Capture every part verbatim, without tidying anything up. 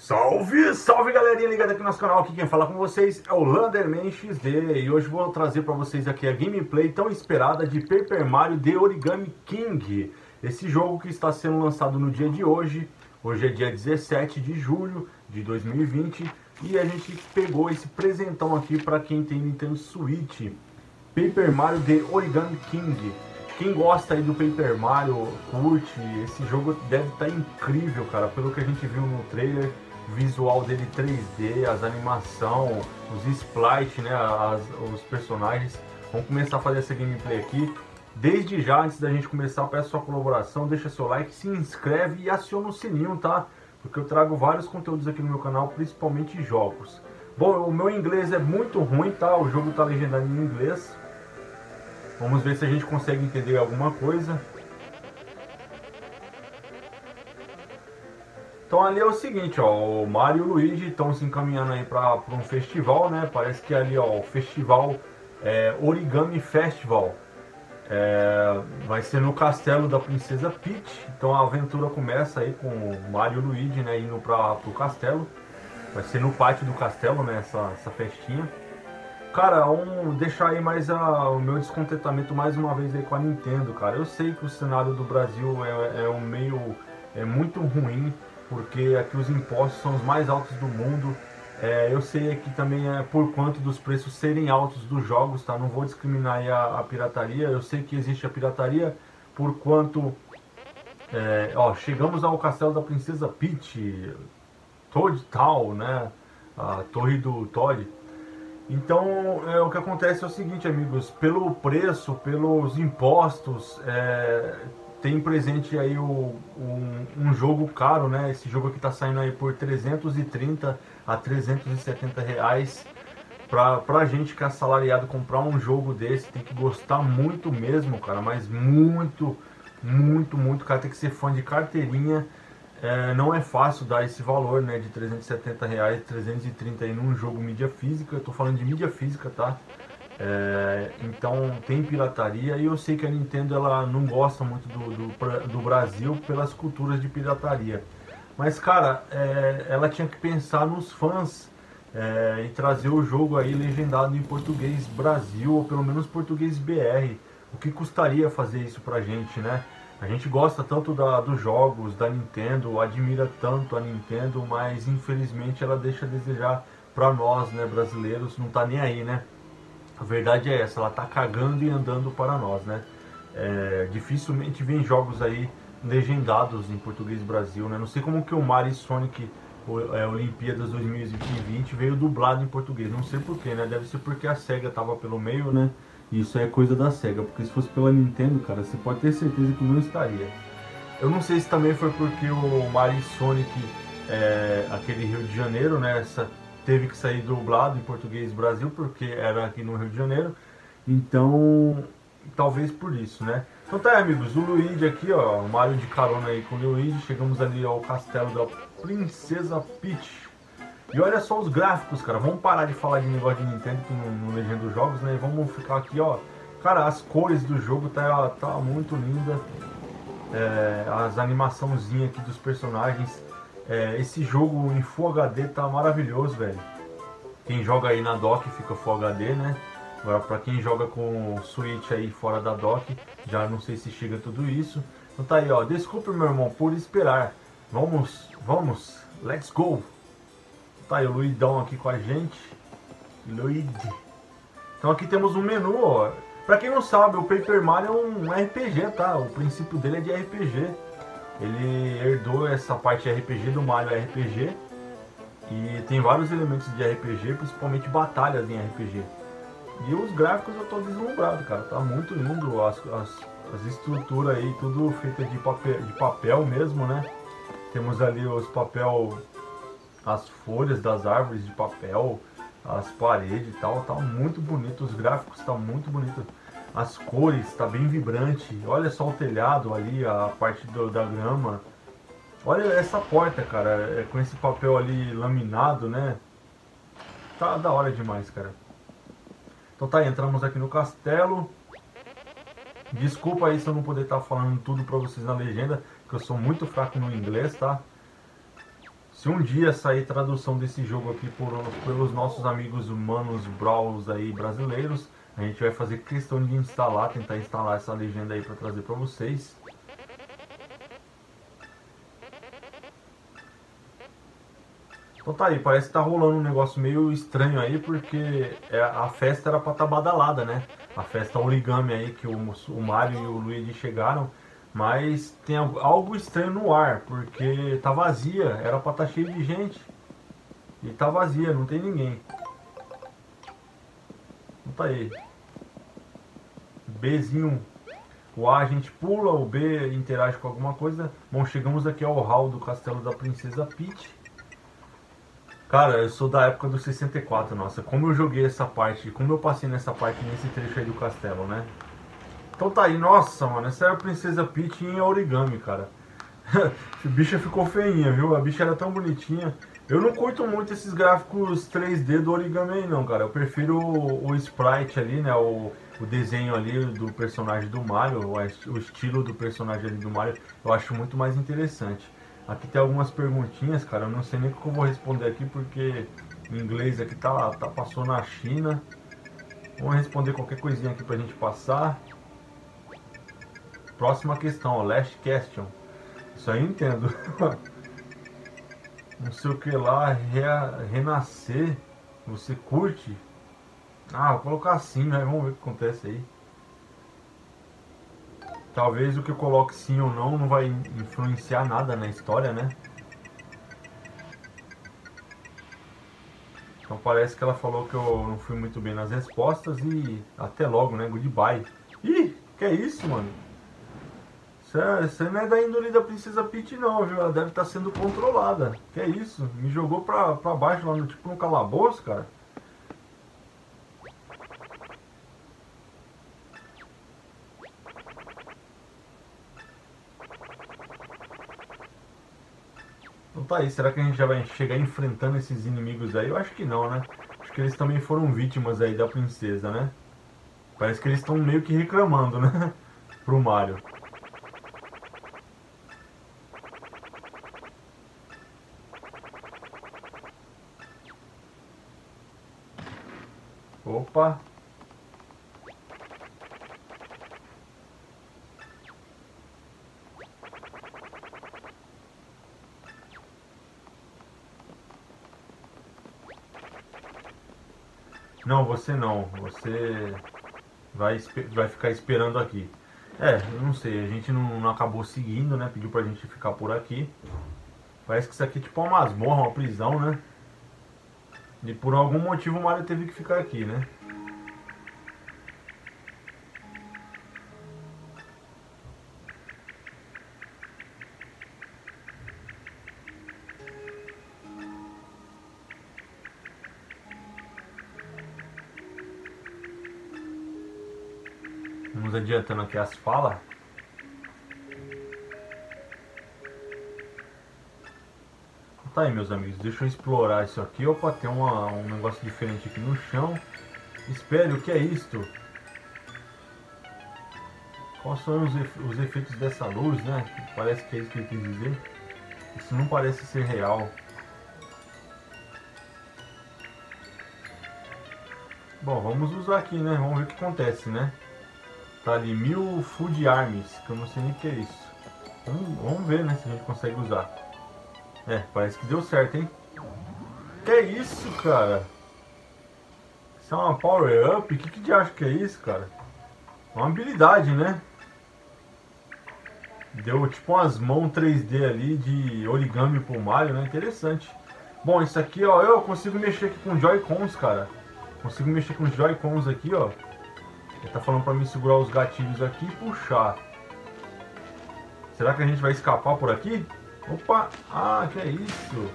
Salve, salve galerinha ligada aqui no nosso canal, aqui quem fala com vocês é o Landerman X D e hoje vou trazer para vocês aqui a gameplay tão esperada de Paper Mario The Origami King. Esse jogo que está sendo lançado no dia de hoje, hoje é dia dezessete de julho de dois mil e vinte e a gente pegou esse presentão aqui para quem tem Nintendo Switch, Paper Mario The Origami King. Quem gosta aí do Paper Mario, curte, esse jogo deve estar incrível, cara, pelo que a gente viu no trailer. Visual dele três D, as animação, os sprites, né, as, os personagens. Vamos começar a fazer essa gameplay aqui. Desde já, antes da gente começar, peço sua colaboração, deixa seu like, se inscreve e aciona o sininho, tá? Porque eu trago vários conteúdos aqui no meu canal, principalmente jogos. Bom, o meu inglês é muito ruim, tá? O jogo tá legendado em inglês. Vamos ver se a gente consegue entender alguma coisa. Então ali é o seguinte, ó, o Mario e o Luigi estão se encaminhando aí para um festival, né? Parece que ali, ó, o festival é, Origami Festival. É, vai ser no castelo da Princesa Peach. Então a aventura começa aí com o Mario e o Luigi, né, indo para o castelo. Vai ser no pátio do castelo, né, essa, essa festinha. Cara, um, deixar aí mais a, o meu descontentamento mais uma vez aí com a Nintendo, cara. Eu sei que o cenário do Brasil é, é um meio, é muito ruim, porque aqui os impostos são os mais altos do mundo. É, eu sei aqui também é por quanto dos preços serem altos dos jogos, tá? Não vou discriminar aí a, a pirataria. Eu sei que existe a pirataria por quanto... É, ó, chegamos ao castelo da Princesa Peach, Toad Town, né? A torre do Toad. Então, é, o que acontece é o seguinte, amigos, pelo preço, pelos impostos, é, tem presente aí o, um, um jogo caro, né? Esse jogo aqui tá saindo aí por trezentos e trinta a trezentos e setenta reais. Pra, pra gente que é assalariado, comprar um jogo desse tem que gostar muito mesmo, cara, mas muito, muito, muito, cara, tem que ser fã de carteirinha. É, não é fácil dar esse valor, né, de trezentos e setenta reais, trezentos e trinta aí num jogo mídia física. Eu tô falando de mídia física, tá? É, então tem pirataria e eu sei que a Nintendo ela não gosta muito do, do, do Brasil pelas culturas de pirataria. Mas, cara, é, ela tinha que pensar nos fãs é, e trazer o jogo aí legendado em português Brasil, ou pelo menos português B R. O que custaria fazer isso pra gente, né? A gente gosta tanto da, dos jogos da Nintendo, admira tanto a Nintendo, mas infelizmente ela deixa a desejar pra nós, né, brasileiros, não tá nem aí, né? A verdade é essa, ela tá cagando e andando para nós, né? É, dificilmente vem jogos aí legendados em português Brasil, né? Não sei como que o Mario e Sonic é, Olimpíadas dois mil e vinte veio dublado em português, não sei porquê, né? Deve ser porque a SEGA tava pelo meio, né? Isso é coisa da SEGA, porque se fosse pela Nintendo, cara, você pode ter certeza que não estaria. Eu não sei se também foi porque o Mario Sonic, é, aquele Rio de Janeiro, né, essa, teve que sair dublado em português Brasil, porque era aqui no Rio de Janeiro. Então, talvez por isso, né. Então tá aí, amigos, o Luigi aqui, ó, o Mario de carona aí com o Luigi. Chegamos ali ao castelo da Princesa Peach. E olha só os gráficos, cara. Vamos parar de falar de negócio de Nintendo que não, não legenda os jogos, né? E vamos ficar aqui, ó. Cara, as cores do jogo tá, tá muito linda. É, as animaçãozinhas aqui dos personagens. É, esse jogo em Full H D tá maravilhoso, velho. Quem joga aí na dock fica Full H D, né? Agora pra quem joga com Switch aí fora da dock, já não sei se chega tudo isso. Então tá aí, ó. Desculpe, meu irmão, por esperar. Vamos, vamos, let's go! Tá aí o Luidão aqui com a gente. Luigi. Então aqui temos um menu, ó. Pra quem não sabe, o Paper Mario é um R P G, tá? O princípio dele é de R P G. Ele herdou essa parte R P G do Mario R P G. E tem vários elementos de R P G, principalmente batalhas em R P G. E os gráficos eu tô deslumbrado, cara. Tá muito lindo. As, as, as estruturas aí, tudo feito de papel, de papel mesmo, né? Temos ali os papel... as folhas das árvores de papel, as paredes e tal, tá muito bonito, os gráficos tá muito bonito, as cores tá bem vibrante. Olha só o telhado ali, a parte do, da grama. Olha essa porta, cara, é, com esse papel ali laminado, né? Tá da hora demais, cara. Então tá, entramos aqui no castelo. Desculpa aí se eu não poder estar falando tudo pra vocês na legenda, que eu sou muito fraco no inglês, tá? Se um dia sair tradução desse jogo aqui por, pelos nossos amigos humanos brawls aí brasileiros, a gente vai fazer questão de instalar, tentar instalar essa legenda aí para trazer para vocês. Então tá aí, parece que tá rolando um negócio meio estranho aí, porque é, a festa era pra estar tá badalada, né? A festa origami aí que o, o Mario e o Luigi chegaram, mas tem algo estranho no ar, porque tá vazia, era pra estar tá cheio de gente, e tá vazia, não tem ninguém. Então tá aí. Bzinho. O A a gente pula, o B interage com alguma coisa. Bom, chegamos aqui ao hall do castelo da Princesa Peach. Cara, eu sou da época do sessenta e quatro, nossa, como eu joguei essa parte, como eu passei nessa parte, nesse trecho aí do castelo, né? Então tá aí, nossa, mano, essa é a Princesa Peach em origami, cara. A bicha ficou feinha, viu? A bicha era tão bonitinha. Eu não curto muito esses gráficos três D do origami aí não, cara. Eu prefiro o, o sprite ali, né? O, o desenho ali do personagem do Mario, o, o estilo do personagem ali do Mario, eu acho muito mais interessante. Aqui tem algumas perguntinhas, cara, eu não sei nem o que eu vou responder aqui, porque em inglês aqui tá, tá passou na China. Vamos responder qualquer coisinha aqui pra gente passar. Próxima questão, ó, last question. Isso aí eu entendo. Não sei o que lá, rea, renascer, você curte? Ah, vou colocar assim, né? Vamos ver o que acontece aí. Talvez o que eu coloque sim ou não não vai influenciar nada na história, né? Então parece que ela falou que eu não fui muito bem nas respostas e até logo, né? Goodbye. Ih, que é isso, mano? Você não é da índole da Princesa Peach não, viu? Ela deve estar sendo controlada. Que é isso? Me jogou pra, pra baixo lá no tipo no calabouço, cara. Então tá aí, será que a gente já vai chegar enfrentando esses inimigos aí? Eu acho que não, né? Acho que eles também foram vítimas aí da princesa, né? Parece que eles estão meio que reclamando, né? Pro Mario. Opa! Não, você não. Você vai, vai ficar esperando aqui. É, eu não sei. A gente não, não acabou seguindo, né? Pediu pra gente ficar por aqui. Parece que isso aqui é tipo uma masmorra, uma prisão, né? E por algum motivo o Mario teve que ficar aqui, né? Vamos adiantando aqui as falas. Tá aí, meus amigos, deixa eu explorar isso aqui. Opa, tem uma, um negócio diferente aqui no chão. Espere, o que é isto? Quais são os, efe os efeitos dessa luz, né? Parece que é isso que ele quis dizer. Isso não parece ser real. Bom, vamos usar aqui, né? Vamos ver o que acontece, né? Tá ali, mil food arms, que eu não sei nem o que é isso. Vamos, vamos ver, né? Se a gente consegue usar. É, parece que deu certo, hein? Que é isso, cara? Isso é uma power up? O que que de acha que é isso, cara? Uma habilidade, né? Deu tipo umas mãos três D ali de origami pro Mario, né? Interessante. Bom, isso aqui, ó, eu consigo mexer aqui com Joy-Cons, cara. Consigo mexer com os Joy-Cons aqui, ó. Ele tá falando pra mim segurar os gatilhos aqui e puxar. Será que a gente vai escapar por aqui? Opa! Ah, que é isso?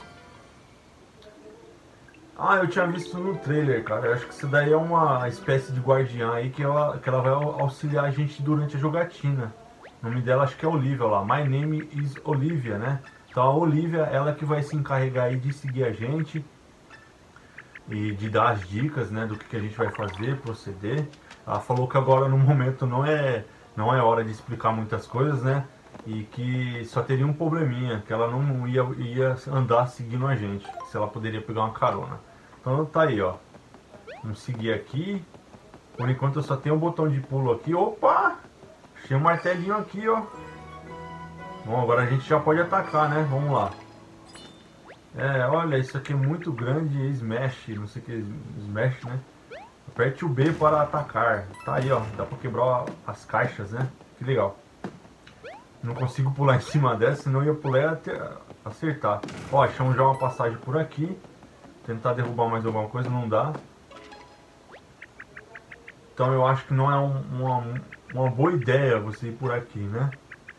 Ah, eu tinha visto no trailer, cara. Eu acho que isso daí é uma espécie de guardiã aí que ela, que ela vai auxiliar a gente durante a jogatina. O nome dela acho que é Olivia, lá. My name is Olivia, né? Então a Olivia, ela que vai se encarregar aí de seguir a gente e de dar as dicas, né, do que, que a gente vai fazer, proceder. Ela falou que agora no momento não é, não é hora de explicar muitas coisas, né? e que só teria um probleminha, que ela não ia, ia andar seguindo a gente, se ela poderia pegar uma carona. Então tá aí, ó. Vamos seguir aqui. Por enquanto eu só tenho um botão de pulo aqui. Opa! Achei um martelinho aqui, ó. Bom, agora a gente já pode atacar, né? Vamos lá. É, olha, isso aqui é muito grande. Smash, não sei o que, Smash, né? Aperte o B para atacar. Tá aí, ó. Dá pra quebrar as caixas, né? Que legal. Não consigo pular em cima dessa, senão eu ia pular e até acertar. Ó, achamos já uma passagem por aqui. Tentar derrubar mais alguma coisa, não dá. Então eu acho que não é um, uma, uma boa ideia você ir por aqui, né?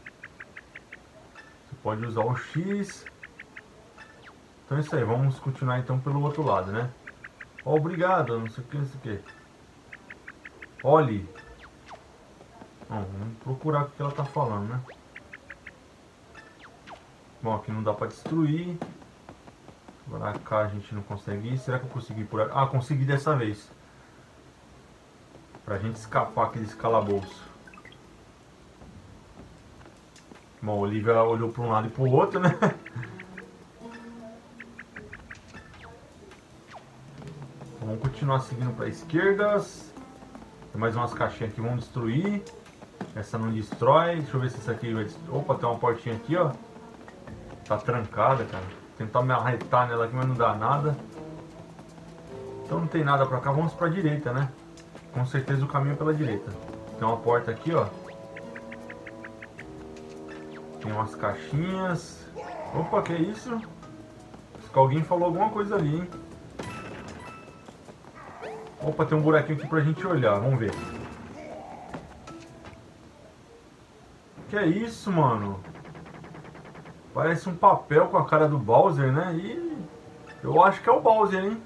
Você pode usar o X. Então é isso aí, vamos continuar então pelo outro lado, né? Ó, obrigado, não sei o que, não sei o que. Olhe. Bom, vamos procurar o que ela tá falando, né? Bom, aqui não dá pra destruir. Agora cá a gente não consegue ir. Será que eu consegui por aqui? Ah, consegui dessa vez. Pra gente escapar aqui desse calabouço. Bom, a Olivia olhou para um lado e para o outro, né? Vamos continuar seguindo para a esquerda. Tem mais umas caixinhas aqui, vamos destruir. Essa não destrói. Deixa eu ver se essa aqui vai destruir. Opa, tem uma portinha aqui, ó. Tá trancada, cara. Tentar me arretar nela aqui, mas não dá nada. Então não tem nada pra cá. Vamos pra direita, né? Com certeza o caminho é pela direita. Tem uma porta aqui, ó. Tem umas caixinhas. Opa, que é isso? Acho que alguém falou alguma coisa ali, hein? Opa, tem um buraquinho aqui pra gente olhar. Vamos ver. Que é isso, mano? Parece um papel com a cara do Bowser, né? E eu acho que é o Bowser, hein?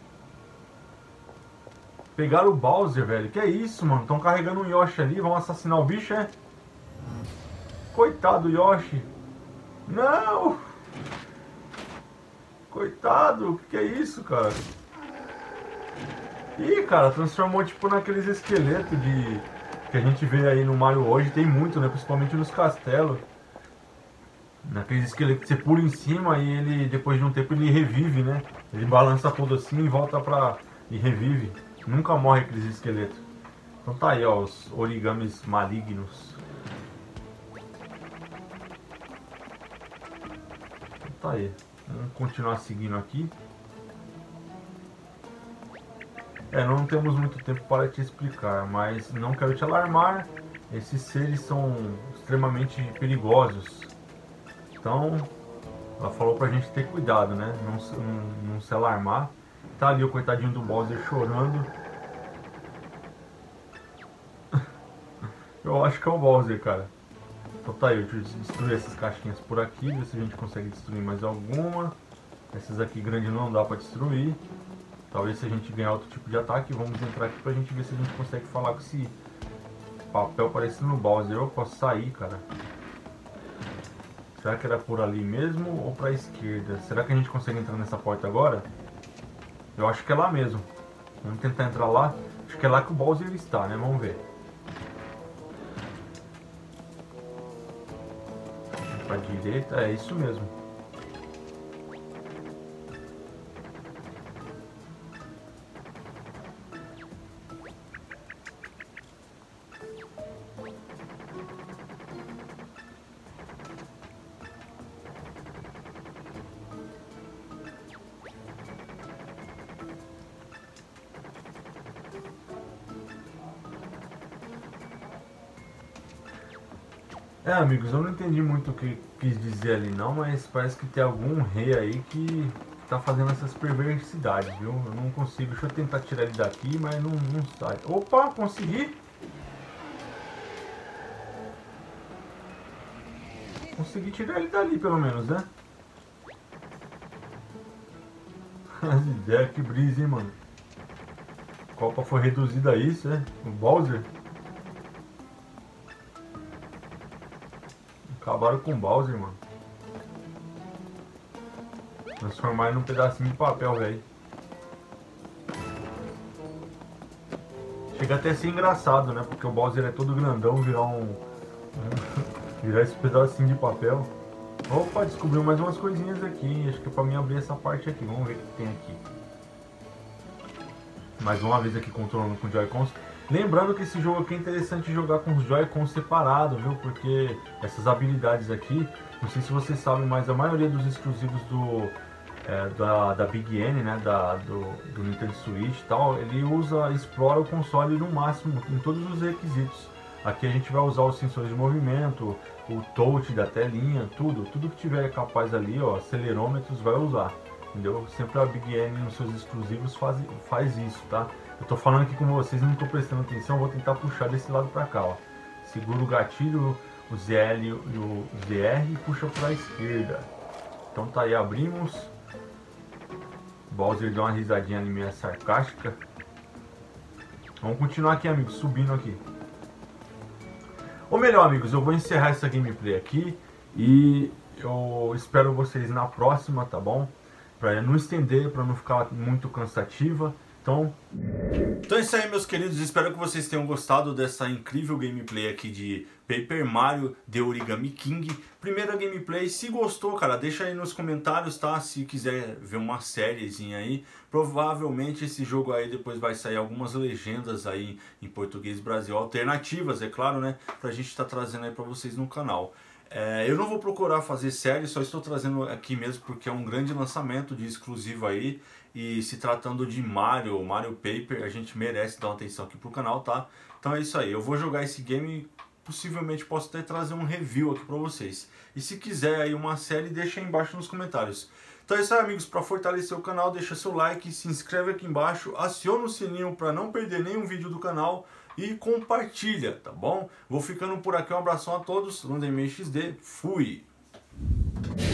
Pegaram o Bowser, velho. Que é isso, mano? Estão carregando um Yoshi ali. Vão assassinar o bicho, é? Coitado do Yoshi. Não! Coitado. O que, que é isso, cara? Ih, cara, transformou tipo naqueles esqueletos de... que a gente vê aí no Mario hoje. Tem muito, né? Principalmente nos castelos. Naqueles esqueletos que você pula em cima e ele, depois de um tempo, ele revive, né? Ele balança todo assim e volta pra... e revive. Nunca morre aqueles esqueletos. Então tá aí, ó, os origamis malignos. Então tá aí. Vamos continuar seguindo aqui. É, não temos muito tempo para te explicar, mas não quero te alarmar. Esses seres são extremamente perigosos. Então, ela falou pra gente ter cuidado, né? Não, não, não se alarmar. Tá ali o coitadinho do Bowser chorando. Eu acho que é o Bowser, cara. Então tá aí, eu destruir essas caixinhas por aqui, ver se a gente consegue destruir mais alguma. Essas aqui grandes não dá pra destruir. Talvez se a gente ganhar outro tipo de ataque, vamos entrar aqui pra gente ver se a gente consegue falar com esse papel parecendo no Bowser. Eu posso sair, cara. Será que era por ali mesmo ou pra esquerda? Será que a gente consegue entrar nessa porta agora? Eu acho que é lá mesmo. Vamos tentar entrar lá. Acho que é lá que o Bowser está, né? Vamos ver. Pra direita, é isso mesmo. É, amigos, eu não entendi muito o que quis dizer ali não, mas parece que tem algum rei aí que tá fazendo essas perversidades, viu? Eu não consigo, deixa eu tentar tirar ele daqui, mas não, não sai. Opa, consegui! Consegui tirar ele dali, pelo menos, né? As ideias, que brisa, hein, mano? A Copa foi reduzida a isso, né? O Bowser. Acabaram com o Bowser, mano. Transformar ele num pedacinho de papel, velho. Chega até a ser engraçado, né? Porque o Bowser é todo grandão, virar um... um Virar esse pedacinho de papel. Opa, descobriu mais umas coisinhas aqui, hein? Acho que é pra mim abrir essa parte aqui. Vamos ver o que tem aqui. Mais uma vez aqui controlando com Joy-Cons. Lembrando que esse jogo aqui é interessante jogar com os Joy-Cons separados, viu? Porque essas habilidades aqui, não sei se vocês sabem, mas a maioria dos exclusivos do, é, da, da Big N, né? Da, do, do Nintendo Switch e tal, ele usa, explora o console no máximo, em todos os requisitos. Aqui a gente vai usar os sensores de movimento, o touch da telinha, tudo. Tudo que tiver capaz ali, ó, acelerômetros, vai usar. Entendeu? Sempre a Big N nos seus exclusivos faz, faz isso, tá? Eu tô falando aqui com vocês, não tô prestando atenção, vou tentar puxar desse lado pra cá, ó. Segura o gatilho, o Z L e o Z R e puxa pra esquerda. Então tá aí, abrimos. Bowser deu uma risadinha ali meio sarcástica. Vamos continuar aqui, amigos, subindo aqui. Ou melhor, amigos, eu vou encerrar essa gameplay aqui e eu espero vocês na próxima, tá bom? Para não estender, para não ficar muito cansativa. Então... então é isso aí, meus queridos. Espero que vocês tenham gostado dessa incrível gameplay aqui de Paper Mario The Origami King. Primeira gameplay. Se gostou, cara, deixa aí nos comentários, tá? Se quiser ver uma sériezinha aí. Provavelmente esse jogo aí depois vai sair algumas legendas aí em português Brasil. Alternativas, é claro, né? Pra gente estar trazendo aí pra vocês no canal. É, eu não vou procurar fazer série, só estou trazendo aqui mesmo porque é um grande lançamento de exclusivo aí. E se tratando de Mario, Mario Paper, a gente merece dar uma atenção aqui pro canal, tá? Então é isso aí, eu vou jogar esse game, possivelmente posso até trazer um review aqui pra vocês. E se quiser aí uma série, deixa aí embaixo nos comentários. Então é isso aí, amigos, para fortalecer o canal, deixa seu like, se inscreve aqui embaixo, aciona o sininho para não perder nenhum vídeo do canal. E compartilha, tá bom? Vou ficando por aqui, um abração a todos, Lundenman X D, fui!